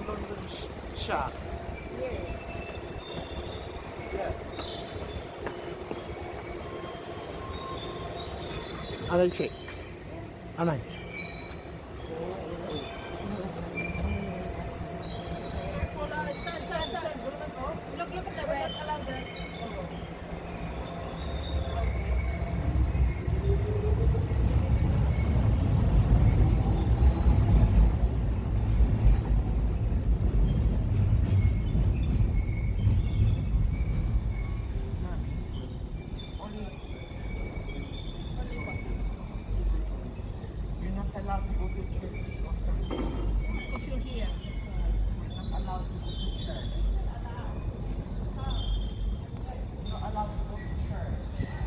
London siya. Yeah. Anay si. Anay. Look at the red. Allowed to go to church or something. Because you're here. You're not allowed to go to church. You're not allowed to go to church.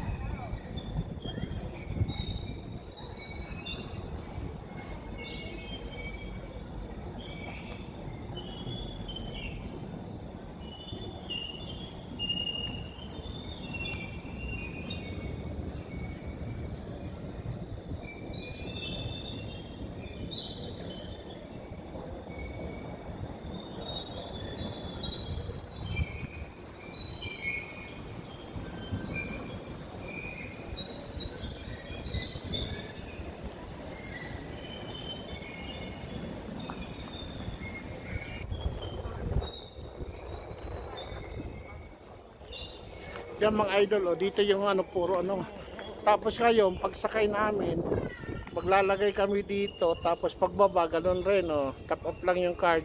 Yan mga idol, oh, dito yung ano, puro ano. Tapos ngayon, pagsakay namin, maglalagay kami dito. Tapos pagbaba, ganun rin, oh. Tap off lang yung card.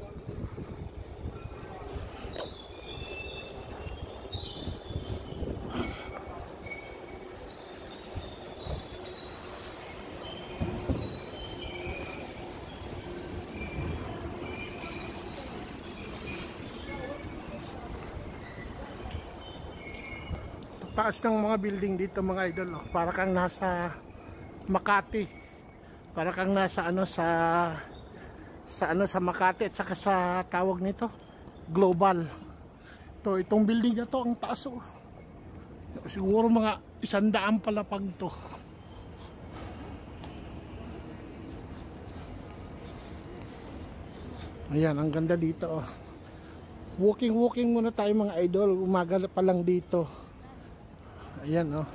Taas ng mga building dito mga idol, oh. Para kang nasa Makati. Para kang nasa ano sa Makati at saka sa tawag nito, Global. Itong building na to, ang taas, oh. Siguro mga 100 palapag to. Ayan, ang ganda dito, oh. Walking muna tayo mga idol. Umaga pa lang dito. Ayan, oh.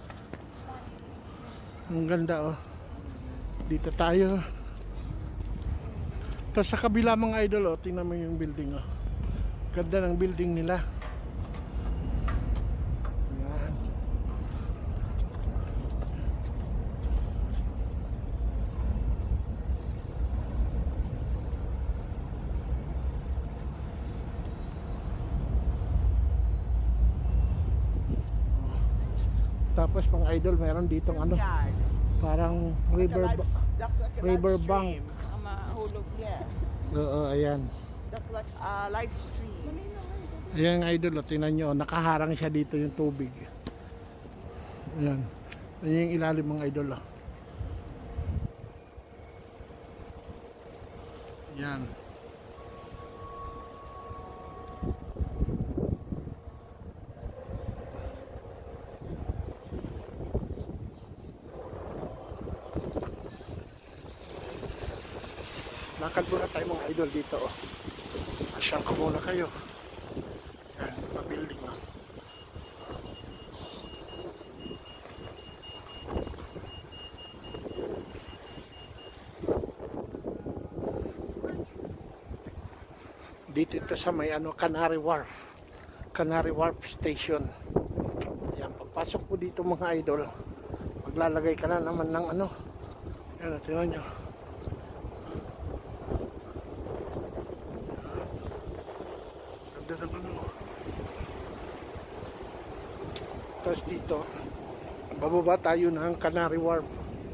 Ang ganda, oh. Dito tayo. Tapos sa kabila mga idol, oh, tingnan mo yung building, oh. Ganda ng building nila. Ayan. Tapos pang idol, meron ditong ano, parang river bank. Mahulog yan. Oo, ayan. That's like live stream. Ayan idol, oh, tingnan nyo, nakaharang siya dito yung tubig. Ayan. Ayan yung ilalim mga idol, oh. Ayan. Lakad muna tayo mga idol dito, oh. Asyang ko muna kayo. Yan, mga building, oh. Dito ito sa may ano, Canary Wharf Station. Yan, pagpasok po dito mga idol, maglalagay ka na naman ng ano. Yan, tingnan nyo. Tapos dito, bababa tayo ng Canary Wharf.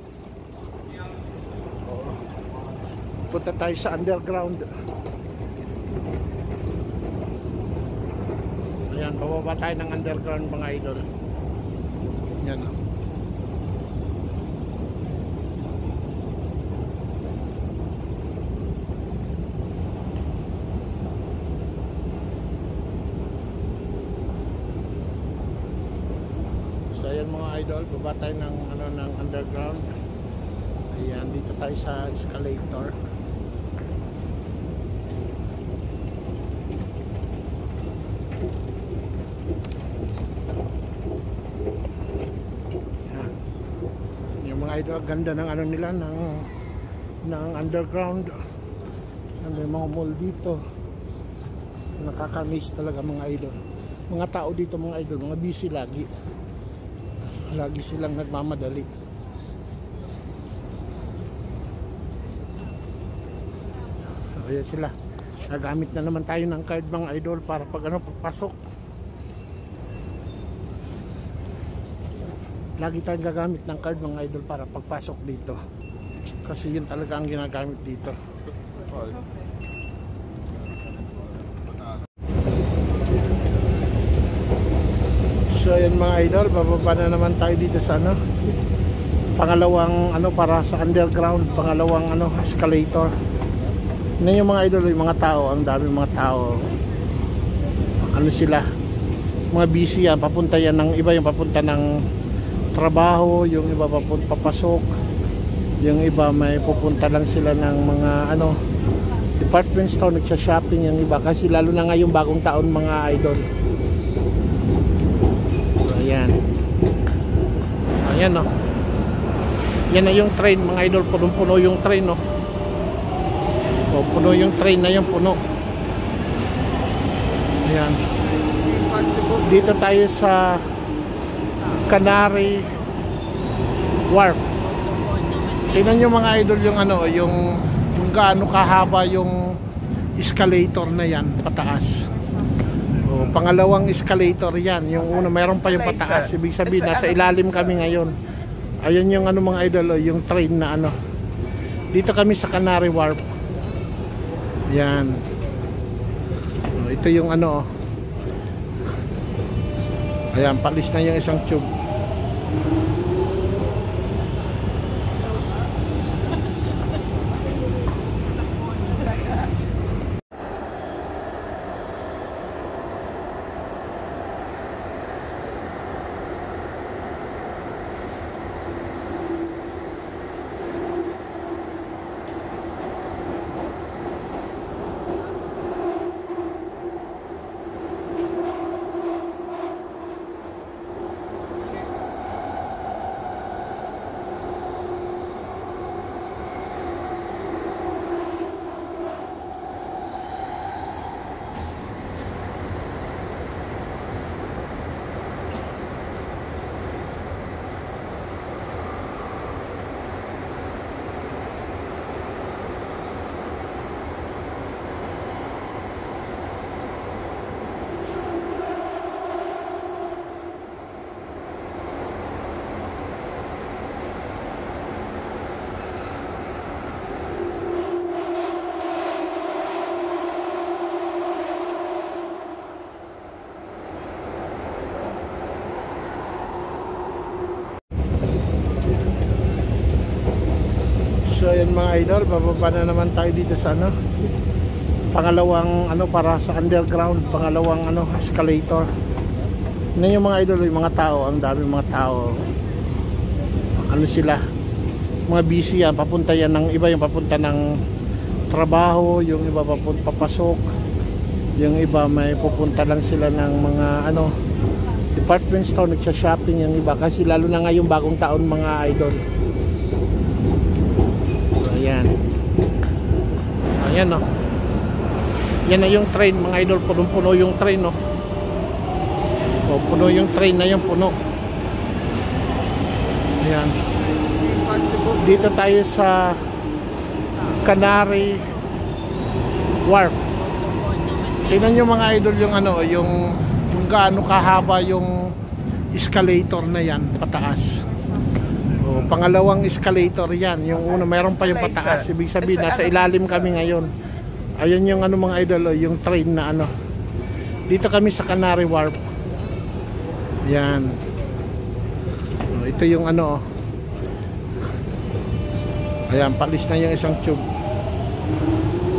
Punta tayo sa underground. Ayan, bababa tayo ng underground mga idol. Yan, oh. So ayan mga idol, baba tayo ng ano, ng underground. Ayan, dito tayo sa escalator. idol, ang ganda ng ano nila ng underground. May mga mall dito. Nakakamiss talaga mga idol. Mga tao dito mga idol, mga busy lagi. Lagi silang nagmamadali. Ayan sila. Nagamit na naman tayo ng card mga idol para pag pagpasok. Lagi tayong gagamit ng card mga idol para pagpasok dito. Kasi yun talaga ang ginagamit dito. So ayan mga idol, bababa na naman tayo dito sa pangalawang para sa underground, pangalawang escalator. Na yung mga idol, yung mga tao, ang dami mga tao. Sila? Mga busy yan, papunta yan ng iba, yung papunta ng trabaho, yung iba papasok, yung iba may pupunta lang sila ng mga department store, nagsha-shopping yung iba, kasi lalo na ngayong bagong taon mga idol. So, ayan no, yan na yung train mga idol, punong-puno yung train no. O, puno yung train na yun, puno. Ayan. Dito tayo sa Canary Wharf. Tingnan nyo mga idol yung yung gaano kahaba yung escalator na yan, pataas. O, pangalawang escalator yan. Yung una, mayroon pa yung pataas. Ibig sabihin, nasa ilalim kami ngayon. Ayun yung mga idol, yung train na Dito kami sa Canary Wharf. Yan. Ito yung ayan, palis na yung isang tube. So ayan mga idol, bababa na naman tayo dito sa pangalawang para sa underground, pangalawang escalator. Na yung mga idol, yung mga tao, ang dami mga tao. Sila? Mga busy yan, papunta yan ng iba, yung papunta ng trabaho, yung iba papasok, yung iba may pupunta lang sila ng mga department store, nagsha-shopping yung iba, kasi lalo na ngayong bagong taon mga idol. Ayan no, yan na yung train mga idol, punong-puno yung train no. O, puno yung train na yun, puno. Ayan. Dito tayo sa Canary Wharf. Tingnan nyo mga idol yung yung gaano kahaba yung escalator na yan, pataas. O, pangalawang escalator yan. Yung una, mayroon pa yung pataas. Ibig sabihin, nasa ilalim kami ngayon. Ayun yung mga idol, yung train na Dito kami sa Canary Wharf. Yan. O, ito yung ayan, palis na yung isang tube.